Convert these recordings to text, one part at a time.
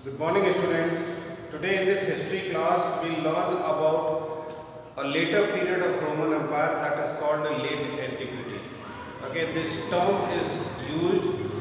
Good morning students. Today in this history class we learn about a later period of Roman Empire that is called the late antiquity. Okay, this term is used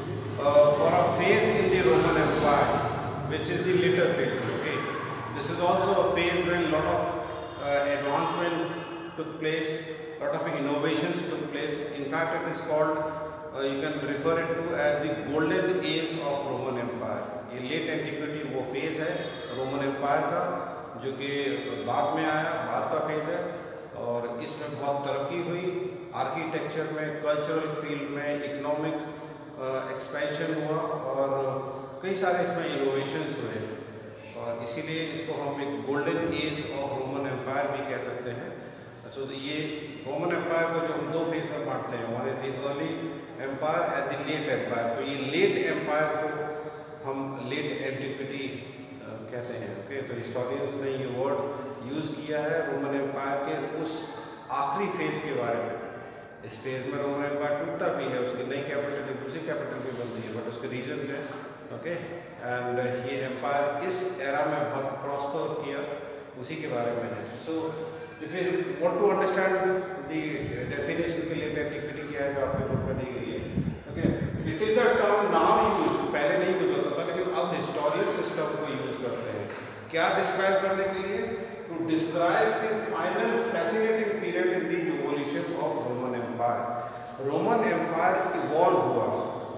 for a phase in the Roman Empire which is the later phase. Okay, this is also a phase when a lot of advancement took place, a lot of innovations took place. In fact, it is called you can refer it to as the golden age of Roman Empire. ये late antiquity वो phase है Roman empire का जो कि बाद में आया, बाद का फेज़ है और इसमें बहुत तरक्की हुई आर्किटेक्चर में, कल्चरल फील्ड में, इकोनॉमिक एक्सपेंशन हुआ और कई सारे इसमें इनोवेशंस हुए और इसीलिए इसको हम एक golden age of Roman empire भी कह सकते हैं। सो ये रोमन एम्पायर को जो हम दो फेज में बांटते हैं, one is the early empire and the late empire. तो ये लेट एम्पायर को हम लेट एंटिक्विटी कहते हैं। ओके, तो हिस्टोरियंस ने ये वर्ड यूज़ किया है रोमन एम्पायर के उस आखिरी फेज़ के बारे में। इस फेज़ में रोमन एम्पायर टूटता भी है, उसकी नई कैपिटल एक दूसरी कैपिटल भी बनती है, बट उसके रीजन्स हैं। ओके, एंड ये एम्पायर इस एरा में बहुत प्रॉस्पर किया, उसी के बारे में है। So if you want to understand the definition के लिए एंटिक्विटी क्या है जो आपके बुक में दी गई है। Okay, it is the term now use, पहले नहीं यूज होता था लेकिन अब हिस्टोरियंस इस टर्म को यूज करते हैं। क्या डिस्क्राइब करने के लिए? To describe the final fascinating period in the evolution of Roman empire. Roman empire evolve हुआ,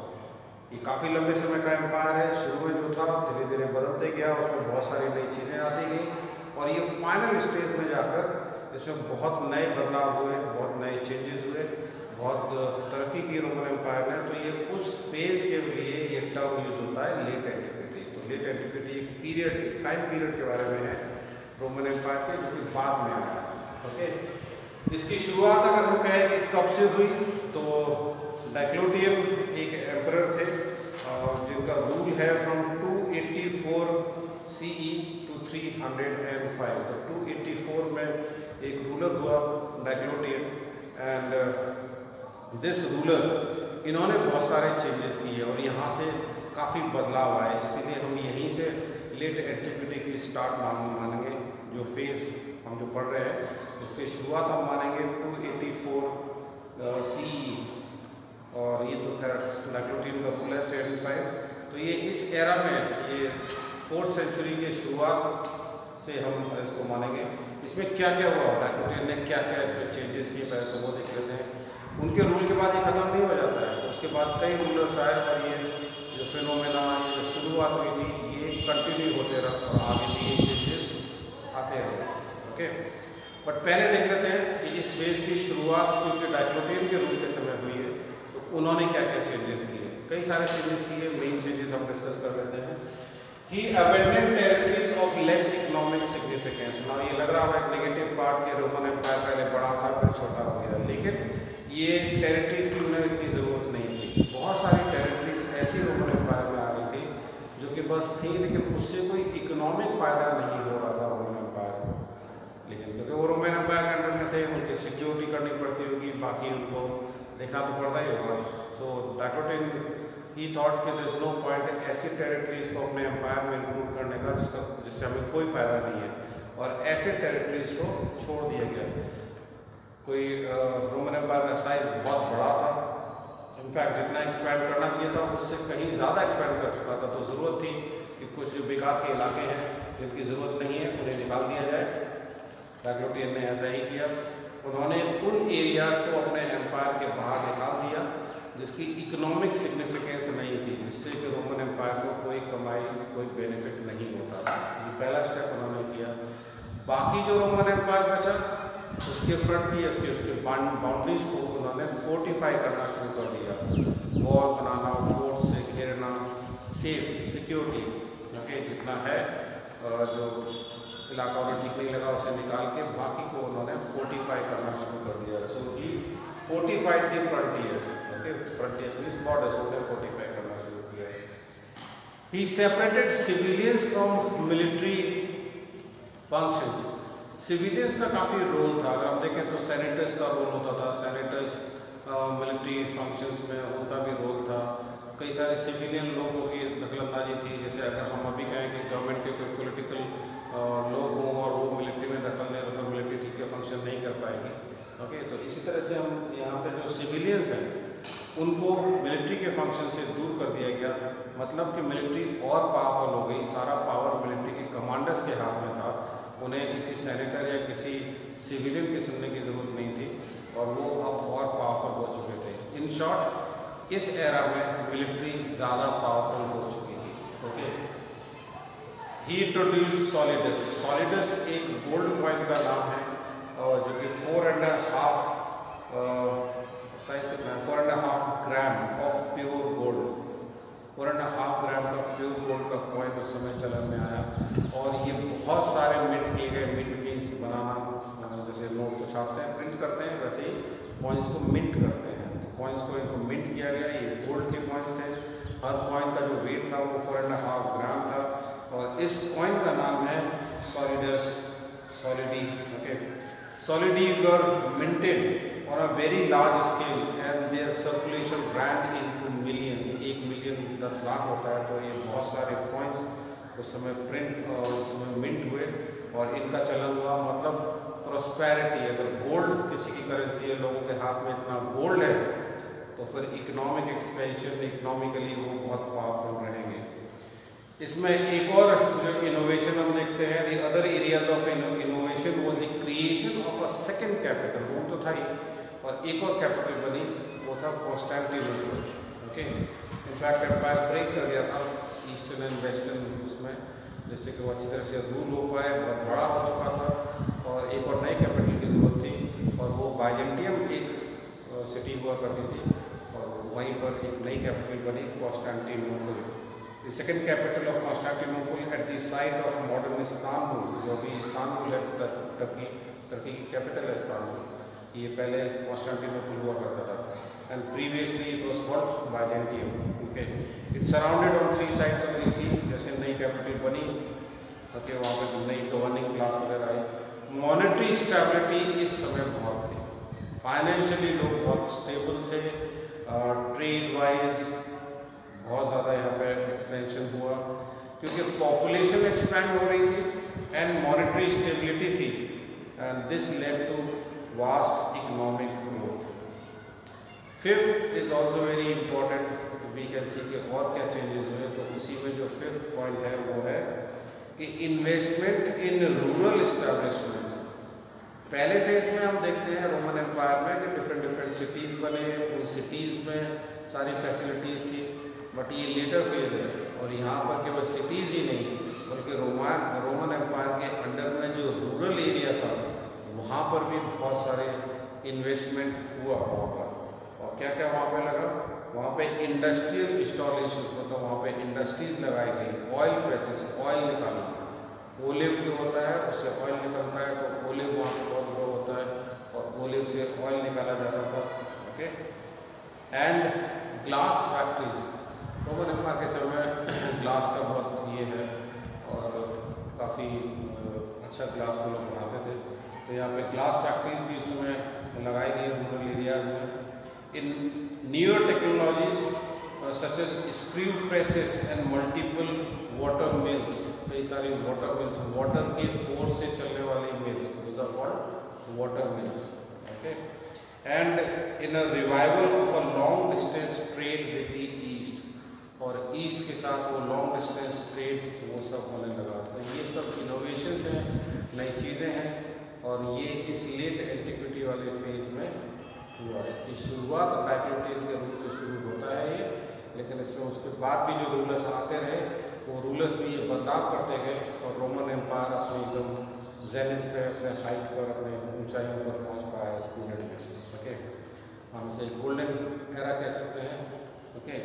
ये काफ़ी लंबे समय का एम्पायर है। शुरू में जो था धीरे धीरे बदलते गया, उसमें बहुत सारी नई चीज़ें आती गई और ये फाइनल स्टेज में जाकर इसमें बहुत नए बदलाव हुए, बहुत नए चेंजेस हुए, बहुत तरक्की की रोमन एम्पायर ने। तो ये उस फेज़ के लिए ये टर्म यूज होता है लेट एंटिक्विटी। तो लेट एंटिक्विटी एक पीरियड, एक टाइम पीरियड के बारे में है रोमन एम्पायर के, जो कि बाद में आया। ओके, इसकी शुरुआत अगर हम कहें कि कब से हुई, तो डायक्लोटियन एक एम्परर थे और जिनका रूल है फ्रॉम 284 CE टू 305। तो 284 में एक रूलर हुआ डायक्लोटियन एंड दिस रूलर, इन्होंने बहुत सारे चेंजेस किए और यहाँ से काफ़ी बदलाव आए। इसीलिए हम यहीं से लेट एंटिक्विटी की स्टार्ट मानेंगे। जो फेज़ हम जो पढ़ रहे हैं उसकी शुरुआत हम मानेंगे 284 CE और ये तो खैर डायक्लोटियन का रूल है 305। तो ये इस एरा में, ये 4th सेंचुरी के शुरुआत से हम इसको मानेंगे। इसमें क्या क्या हुआ, डायक्लोटियन ने क्या क्या इसमें चेंजेस किए, पहले तो वो देख लेते हैं। उनके रूल के बाद ये ख़त्म नहीं हो जाता है, उसके बाद कई रूलर्स आए और ये जो फिनोमेना, ये जो शुरुआत हुई थी, ये कंटिन्यू होते रहा और आगे भी ये चेंजेस आते रहे। ओके, बट पहले देख लेते हैं कि इस फेज़ की शुरुआत क्योंकि डायक्लोटियन के रूल के समय हुई है तो उन्होंने क्या क्या चेंजेस किए। कई सारे चेंजेस किए, मेन चेंजेस हम डिस्कस कर लेते हैं। He abandoned territories of less economic significance। ना ये लग रहा है एक नेगेटिव पार्ट के रोमन एम्पायर पहले बड़ा था फिर छोटा हो गया, लेकिन ये टेरिटरीज की उन्हें इतनी ज़रूरत नहीं थी। बहुत सारी टेरिटरीज ऐसी रोमन एम्पायर में आ गई थी जो कि बस थी, लेकिन उससे कोई इकोनॉमिक फ़ायदा नहीं हो रहा था रोमन एम्पायर को। लेकिन क्योंकि वो रोमन एम्पायर के अंडर में थे, उनकी सिक्योरिटी करनी पड़ती होगी, बाकी उनको देखना तो पड़ता ही होगा। सो डायक्लोटियन ही थॉट कि देयर इज नो पॉइंट ऐसी टेरिटरीज को अपने एम्पायर में इंक्लूड करने का जिससे हमें कोई फ़ायदा नहीं है, और ऐसे टेरिटरीज को छोड़ दिया गया। कोई रोमन एम्पायर का साइज बहुत बड़ा था, इनफैक्ट जितना एक्सपैंड करना चाहिए था उससे कहीं ज़्यादा एक्सपैंड कर चुका था। तो ज़रूरत थी कि कुछ जो बेकार के इलाके हैं जिनकी ज़रूरत नहीं है उन्हें निकाल दिया जाए। डायक्लोटियन ने ऐसा ही किया, उन्होंने उन एरियाज़ को अपने एम्पायर के बाहर निकाल दिया जिसकी इकोनॉमिक सिग्निफिकेंस नहीं थी, जिससे कि रोमन एम्पायर को कोई कमाई, कोई बेनिफिट नहीं होता था। ये पहला स्टेप उन्होंने किया। बाकी जो रोमन एम्पायर बचा उसके फ्रंटियर्स के, उसके बाउंड्रीज को उन्होंने फोर्टिफाई करना शुरू कर दिया। वॉल बनाना, फोर्ट से घेरना, सेफ सिक्योरिटी, ओके, जितना है जो इलाका उन्हें ठीक नहीं लगा उसे निकाल के बाकी को उन्होंने फोर्टिफाई करना शुरू कर दिया। So he fortified the frontiers. Okay, frontiers means borders, उन्हें फोर्टिफाई करना शुरू किया। He separated civilians from military functions. Civilians का काफ़ी रोल था। अगर हम देखें तो सेनेटर्स का रोल होता था, सेनेटर्स मिलिट्री फंक्शंस में उनका भी रोल था। कई सारे सिविलियन लोगों की दखलंदाजी थी। जैसे अगर हम अभी कहें कि गवर्नमेंट के कोई पॉलिटिकल लोग हों और वो मिलिट्री में दखल दें तो फिर मिलिट्री ठीक से फंक्शन नहीं कर पाएगी। ओके, तो इसी तरह से हम यहाँ पे जो सिविलियंस हैं उनको मिलिट्री के फंक्शन से दूर कर दिया गया। मतलब कि मिलिट्री और पावरफुल हो गई, सारा पावर मिलिट्री के कमांडर्स के हाथ में था। उन्हें किसी सेनेटर या किसी सिविलियन की सुनने की ज़रूरत नहीं थी और वो अब और पावरफुल हो चुके थे। इन शॉर्ट, इस एरा में मिलिट्री ज़्यादा पावरफुल हो चुकी थी। Okay, he introduce solidus. Solidus एक गोल्ड कॉइन का नाम है और जो कि 4.5 साइज कितना है, 4.5 gram of pure gold, 4.5 gram का प्योर गोल्ड का कॉइन उस समय चलन में आया। और ये बहुत सारे मिंट किए गए। मिंट मीन्स बनाना, जैसे नोट को छापते हैं, प्रिंट करते हैं, वैसे ही कॉइन्स को मिंट करते हैं। तो कॉइन्स को इनको मिंट किया गया। ये गोल्ड के कॉइन्स थे। हर कॉइन का जो वेट था वो 4.5 ग्राम था और इस कॉइन का नाम है solidus, solidi. Okay, solidi were minted on a very large scale and their circulation ran into millions। 1 million 10 lakh होता है। तो ये बहुत सारे कॉइन्स उस समय प्रिंट और उस समय मिंट हुए और इनका चलन हुआ। मतलब प्रोस्पेरिटी, अगर गोल्ड किसी की करेंसी है, लोगों के हाथ में इतना गोल्ड है तो फिर इकोनॉमिक एक्सपेंशन, इकोनॉमिकली वो बहुत पावरफुल रहेंगे। इसमें एक और जो इनोवेशन हम देखते हैं, the other areas of innovation was the creation of a second capital. Rome तो था ही और एक और कैपिटल बनी, वो था Constantinople. Okay, in fact empire break कर दिया था ईस्टर्न एंड वेस्टर्न उसमें, जिससे कि वो अच्छी तरह से रूल हो पाए, बहुत बड़ा हो चुका था और एक और नए कैपिटल की ज़रूरत थी और वो बाइजेंटियम एक सिटी हुआ करती थी और वहीं पर एक नई कैपिटल बनी, Constantinople. The second capital of Constantinople at the site of modern Istanbul, जो अभी इस्तांबुल है, टर्की की कैपिटल है इस्तांबुल। ये पहले कॉन्स्टेंटिनोपल हुआ करता था and previously it was called Byzantium. Okay, it's surrounded on 3 sides of the sea. जैसे नई कैपिटल बनी, ओके, वहाँ पे नई गवर्निंग क्लास वगैरह आई। मॉनेटरी स्टेबिलिटी इस समय बहुत थी, फाइनेंशियली लोग बहुत स्टेबल थे, ट्रेड वाइज बहुत ज़्यादा यहाँ पे एक्सपेंशन हुआ क्योंकि पॉपुलेशन एक्सपैंड हो रही थी एंड मॉनेटरी स्टेबिलिटी थी and this led to vast economic growth. Fifth is also very important, we can see कि और क्या चेंजेस हुए। तो उसी में जो फिफ्थ पॉइंट है वो है कि इन्वेस्टमेंट इन रूरल इस्टेब्लिशमेंट्स। पहले फेज में हम देखते हैं रोमन एम्पायर में कि डिफरेंट सिटीज़ बने, उन सिटीज़ में सारी फैसिलिटीज़ थी। बट ये लेटर फेज है और यहाँ पर केवल सिटीज़ ही नहीं बल्कि रोमन एम्पायर के अंडर में जो रूरल एरिया था वहाँ पर भी बहुत सारे इन्वेस्टमेंट हुआ वहाँ पर। और क्या क्या वहाँ पे लगा, वहाँ पे इंडस्ट्रियल इंस्टॉलेशंस, मतलब वहाँ पे इंडस्ट्रीज लगाई गई। ऑयल प्रेसेस, ऑयल निकालना, ओलिव जो होता है उससे ऑयल निकलता है, तो ओलिव वहाँ पे बहुत ग्रो होता है और ओलिव से ऑयल निकाला जाता था। Okay, and glass factories, Roman empire के समय ग्लास का बहुत ये है और काफ़ी अच्छा ग्लास वो लोग बनाते थे। तो यहाँ पे ग्लास फैक्ट्रीज भी उस समय लगाई गई रूरल एरियाज में। In newer technologies such as screw presses and multiple water mills, कई सारी वाटर मिल्स, वाटर के फोर्स से चलने वाली mills, those are called water mills. Okay, and in a revival of a long distance trade with the east, और east के साथ वो लॉन्ग डिस्टेंस ट्रेड वो सब होने लगा। तो ये सब इनोवेशंस हैं, नई चीज़ें हैं और ये इस लेट एंटिक्विटी वाले फेज में हुआ। इसकी शुरुआत डायक्लोटियन के रूल से शुरू होता है ये, लेकिन इसमें उसके बाद भी जो रूलर्स आते रहे वो रूलर्स भी ये बदलाव करते गए और रोमन एम्पायर अपने एकदम जेनिथ पे, अपने हाइट पर, अपने ऊंचाइयों पर पहुंच पाया इस पीरियड में। ओके, हम इसे गोल्डन एरा कह सकते हैं। ओके,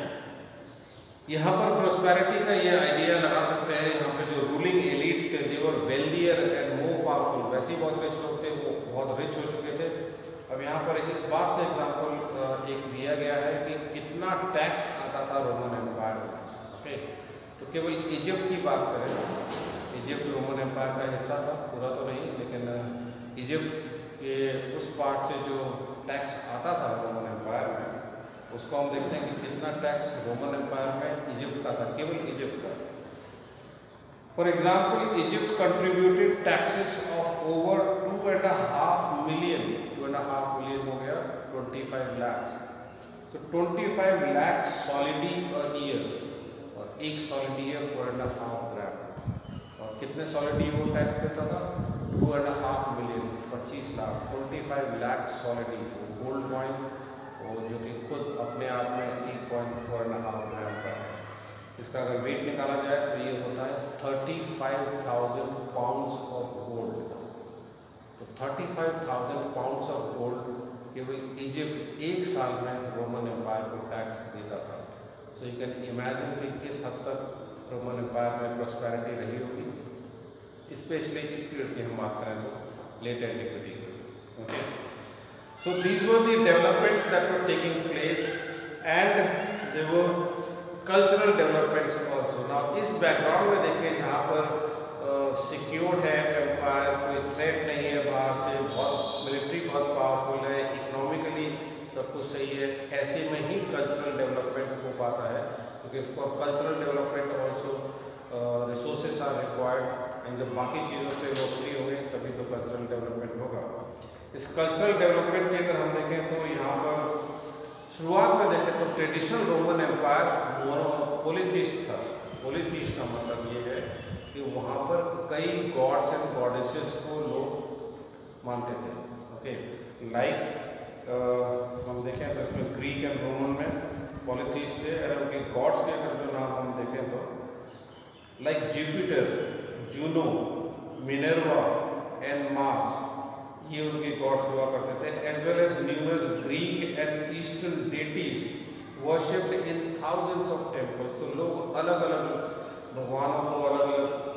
यहाँ पर प्रोस्पेरिटी का ये आइडिया लगा सकते हैं। यहाँ पे जो रूलिंग एलिट्स थे they were wealthier and more powerful, वैसे ही बहुत रिच लोग थे, वो बहुत रिच हो चुके थे। अब यहाँ पर इस बात से एग्जांपल एक दिया गया है कि कितना टैक्स आता था रोमन एम्पायर में। ओके, तो केवल इजिप्ट की बात करें, इजिप्ट रोमन एम्पायर का हिस्सा था, पूरा तो नहीं, लेकिन इजिप्ट के उस पार्ट से जो टैक्स आता था रोमन एम्पायर में उसको हम देखते हैं कि कितना टैक्स रोमन एम्पायर में इजिप्ट का था, केवल इजिप्ट का। For example, Egypt contributed taxes of over 2.5 million, 2.5 million हो गया 25 lakh. So 25 lakh solidi a year, और एक सॉलिडी है 4.5 ग्राम। और कितने सॉलिडी वो टैक्स देता था? 2.5 million, 25 lakh, 25 lakh solidi. Gold coin जो कि खुद अपने आप में 1.4.5 ग्राम का है। इसका अगर वेट निकाला जाए तो ये होता है 35,000 पाउंड्स ऑफ गोल्ड। तो 35,000 पाउंड्स ऑफ गोल्ड केवल इजिप्ट एक साल में रोमन एम्पायर को टैक्स देता था। सो यू कैन इमेजिन कि किस हद तक रोमन एम्पायर में प्रॉस्पेरिटी रही होगी, स्पेशली इस पीरियड की हम बात करें तो लेट एंटिक्विटी की। Okay, so these were the developments that were taking place and they were cultural developments also. Now इस बैकग्राउंड में देखें जहाँ पर सिक्योर्ड है एम्पायर, कोई थ्रेट नहीं है बाहर से, बहुत मिलिट्री बहुत पावरफुल है, इकोनॉमिकली सब कुछ सही है, ऐसे में ही कल्चरल डेवलपमेंट हो पाता है। क्योंकि for cultural development also resources are required, and जब बाकी चीज़ों से लोग फ्री होंगे तभी तो कल्चरल डेवलपमेंट होगा। इस कल्चरल डेवलपमेंट की अगर हम देखें तो यहाँ पर शुरुआत में देखें तो ट्रेडिशनल रोमन एम्पायर पॉलीथीस्ट था। पॉलीथीस्ट का मतलब ये है कि वहाँ पर कई गॉड्स एंड गॉडेसेस को लोग मानते थे। ओके, लाइक हम देखें तो इसमें ग्रीक एंड रोमन में पॉलीथीस्ट थे, और उनके गॉड्स के अगर जो नाम हम देखें तो like Jupiter, Juno, Minerva and Mars, ये उनके गॉड्स हुआ करते थे। As well as numerous Greek and eastern deities worshipped in thousands of temples. तो लोग अलग अलग भगवानों को, अलग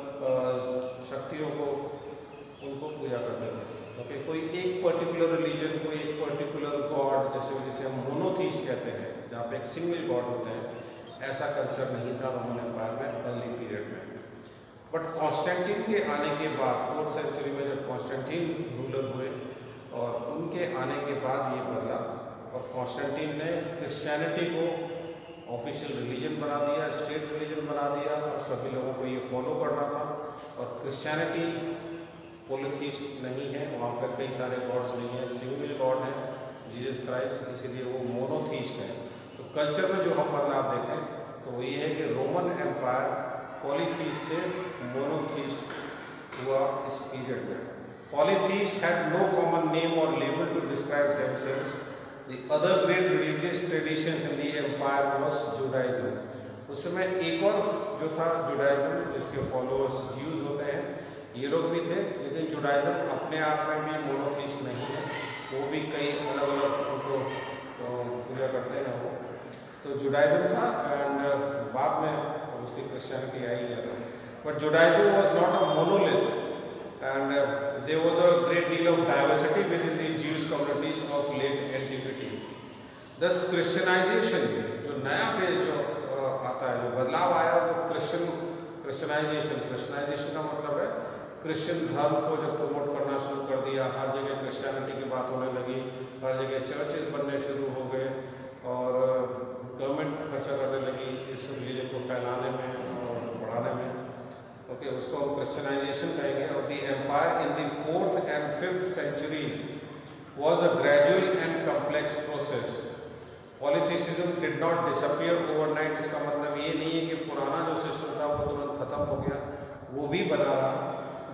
अलग शक्तियों को, उनको पूजा करते थे। ओके, कोई एक पर्टिकुलर रिलीजन, कोई एक पर्टिकुलर गॉड, जैसे हम मोनोथीस्ट कहते हैं जहाँ पे एक सिंगल गॉड होते हैं, ऐसा कल्चर नहीं था रोमन एम्पायर में अर्ली पीरियड में। बट कॉन्स्टेंटिन के आने के बाद 4th सेंचुरी में जब कॉन्स्टेंटिन रूलर हुए और उनके आने के बाद ये बदला, और कॉन्स्टेंटिन ने क्रिश्चियनिटी को ऑफिशियल रिलीजन बना दिया, स्टेट रिलीजन बना दिया, और सभी लोगों को ये फॉलो करना था। और क्रिश्चियनिटी पॉलीथीस्ट नहीं है, वहाँ पर कई सारे गॉड्स नहीं है, सिंगल गॉड है जीसस क्राइस्ट, इसीलिए वो मोनोथीस्ट है। तो कल्चर में जो हम बदलाव देखें तो ये है कि रोमन एम्पायर पॉलीथीस्ट से मोनोथीस्ट हुआ इस पीरियड में। Polytheist had no common name or label to describe themselves. The other great religious traditions in the empire was Judaism. उस समय एक और जो था जुडाइज्म, जिसके फॉलोअर्स ज्यूज होते हैं, ये लोग भी थे, लेकिन जुडाइज्म अपने आप में भी मोनोथीस्ट नहीं है, वो भी कई अलग अलग उनको पूजा करते हैं वो। तो जुडाइज्म था, एंड बाद में उसकी क्रिश्चियनिटी आई है। But Judaism was not a monolith, and there was a great deal of diversity within the Jews communities of late antiquity. Thus Christianization, जो नया फेज जो आता है, जो बदलाव आया, वो क्रिश्चियनाइजेशन का मतलब है क्रिश्चियन धर्म को जब प्रमोट करना शुरू कर दिया, हर जगह क्रिश्चियनिटी की बात होने लगी, हर जगह चर्चेज बनने शुरू हो गए, और गवर्नमेंट खर्चा करने लगी इस रिलीजन को फैलाने में और बढ़ाने में। ओके, उसको हम क्रिश्चियनाइजेशन कहेंगे। और the empire in the 4th and 5th centuries was a gradual and complex process. Polytheism did not disappear overnight. इसका मतलब ये नहीं है कि पुराना जो सिस्टम था वो तुरंत खत्म हो गया, वो भी बना रहा।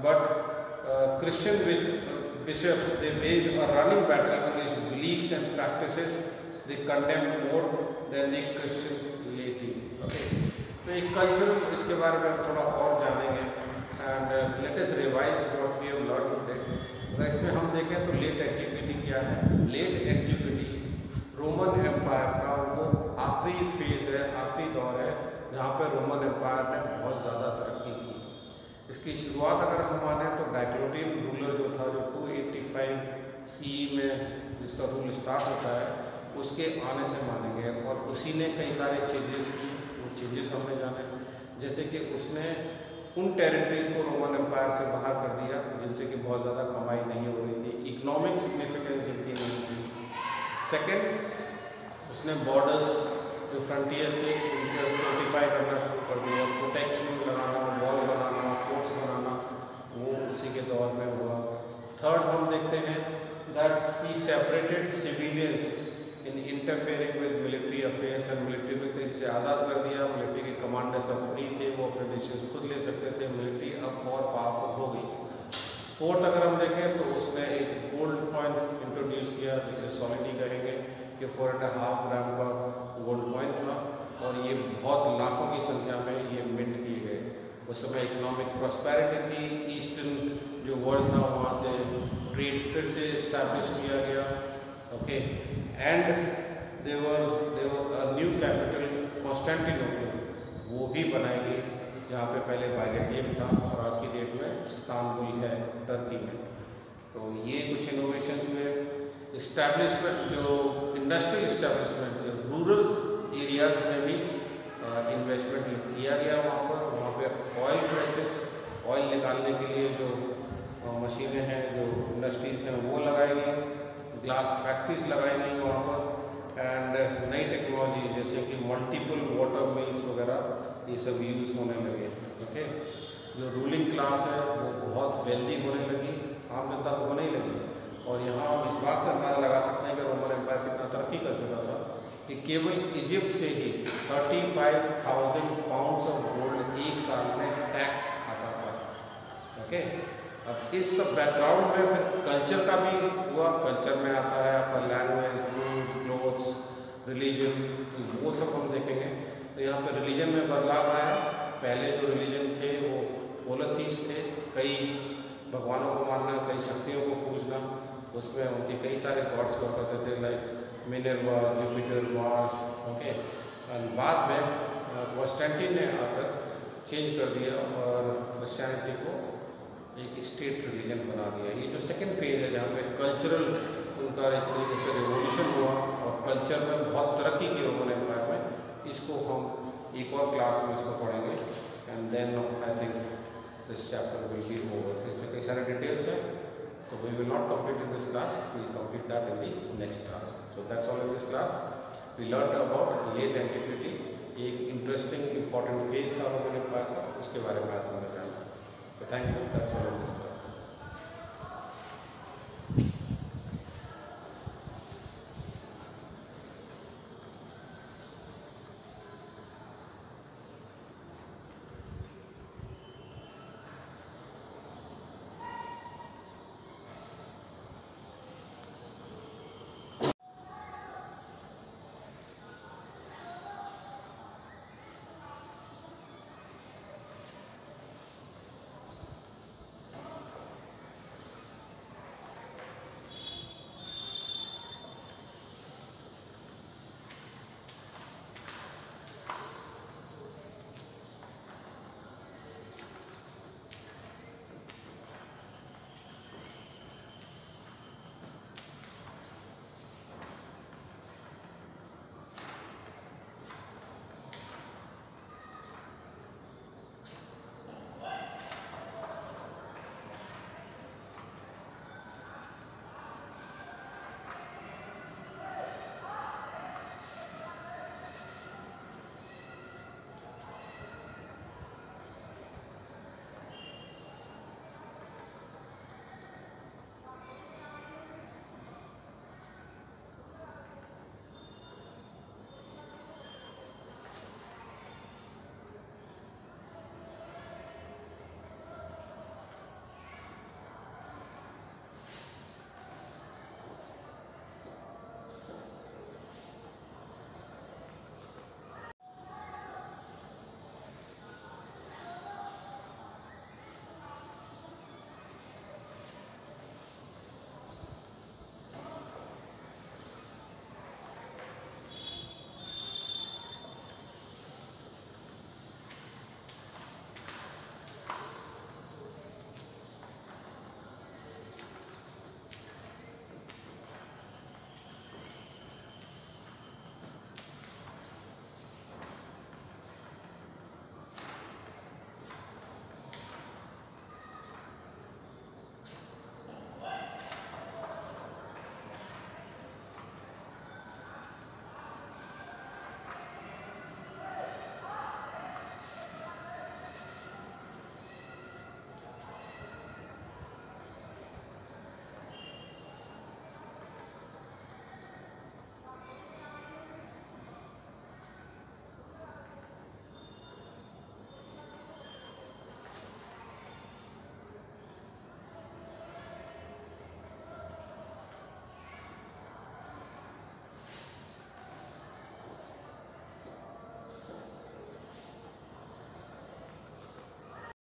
But Christian bishops, they waged a running battle against beliefs and practices they condemned more than the Christian laity. Okay, तो एक कल्चरल, इसके बारे में हम थोड़ा और जानेंगे, and let us revise what we have learn today. अगर इसमें हम देखें तो लेट एंटिक्विटी क्या है? लेट एंटिक्विटी रोमन एम्पायर का वो आखिरी फेज है, आखिरी दौर है, जहाँ पर रोमन एम्पायर ने बहुत ज़्यादा तरक्की की। इसकी शुरुआत अगर हम माने तो डायक्लोटियन रूलर जो था, जो 285 CE में जिसका रूल स्टार्ट होता है, उसके आने से मानेंगे, और उसी ने कई सारे चेंजेस की। वो चेंजेस हमने जाने, जैसे कि उसने उन टेरिटरीज को रोमन एम्पायर से बाहर कर दिया जिनसे कि बहुत ज़्यादा कमाई नहीं हो रही थी, इकोनॉमिक सिग्निफिकेंस जिनकी नहीं थी। सेकेंड, उसने बॉर्डर्स जो फ्रंटियर्स थे उनको फोर्टिफाई करना शुरू कर दिया, प्रोटेक्शन लगाना, वॉल बनाना, फोर्ट्स बनाना, वो उसी के दौर में हुआ। थर्ड हम देखते हैं that he separated civilians in interfering with military affairs and military में से आज़ाद कर दिया। मिलिट्री के कमांडर्स अब फ्री थे, वो अपने डिसीजन खुद ले सकते थे, मिलिट्री अब और पावरफुल हो गई। फोर्थ अगर हम देखें तो उसने एक गोल्ड कॉइन इंट्रोड्यूस किया जिसे सॉलिडी कहेंगे। ये 4.5 ग्राम का गोल्ड कॉइन था और ये बहुत लाखों की संख्या में ये मिंट किए गए। उस समय इकोनॉमिक प्रॉस्पेरिटी थी, ईस्टर्न जो वर्ल्ड था वहाँ से ट्रेड फिर से इस्टेब्लिश किया गया। Okay, and their new capital Constantinople वो भी बनाई गई, जहाँ पे पहले बाइजेंटियम था और आज की डेट में इस्तांबुल है टर्की में। तो ये कुछ इनोवेशंस में इस्टेब्लिशमेंट, जो इंडस्ट्रियल इस्टेब्लिशमेंट से रूरल एरियाज में भी इन्वेस्टमेंट किया गया। वहाँ पे ऑयल प्रेसेस, ऑयल निकालने के लिए जो मशीनें हैं, जो इंडस्ट्रीज़ हैं वो लगाई गई, ग्लास फैक्ट्रीज लगाई गई वहाँ पर, एंड नई टेक्नोलॉजी जैसे कि मल्टीपल वाटर मिल्स वगैरह ये सब यूज़ होने लगे। ओके, जो रूलिंग क्लास है वो बहुत वेल्दी होने लगी, आम जनता तो होने ही लगी। और यहाँ हम इस बात से अंदाजा लगा सकते हैं कि रोमन एम्पायर कितना तरक्की कर चुका था कि केवल इजिप्ट से ही 35,000 पाउंड्स ऑफ गोल्ड एक साल में टैक्स आता था। ओके, अब इस सब बैकग्राउंड में फिर कल्चर का भी हुआ। कल्चर में आता है आपका लैंग्वेज, फूड, क्लोथ्स, रिलीजन, तो वो सब हम देखेंगे। तो यहाँ पे रिलीजन में बदलाव आया। पहले जो रिलीजन थे वो पोलिथीस थे, कई भगवानों को मानना, कई शक्तियों को पूजना, उसमें उनके कई सारे गॉड्स हुआ करते थे like Minerva, Jupiter, Mars. Okay, और बाद में कॉन्स्टेंटिन ने आकर चेंज कर दिया और क्रिश्चियनिटी को एक स्टेट रिलीजन बना दिया। ये जो सेकंड फेज है जहाँ पे कल्चरल उनका एक तरीके से रिवोल्यूशन हुआ और कल्चर में बहुत तरक्की की रोमन एम्पायर में, इसको हम एक और क्लास में इसको पढ़ेंगे and then I think this chapter will be over. इसमें कई सारे डिटेल्स हैं, तो we will not complete in this class, we will complete that in the next class. So that's all in this class. We learn about late antiquity, एक interesting important phase था Roman empire का, उसके बारे में आज हमने जाना। So thank you. That's all in this class.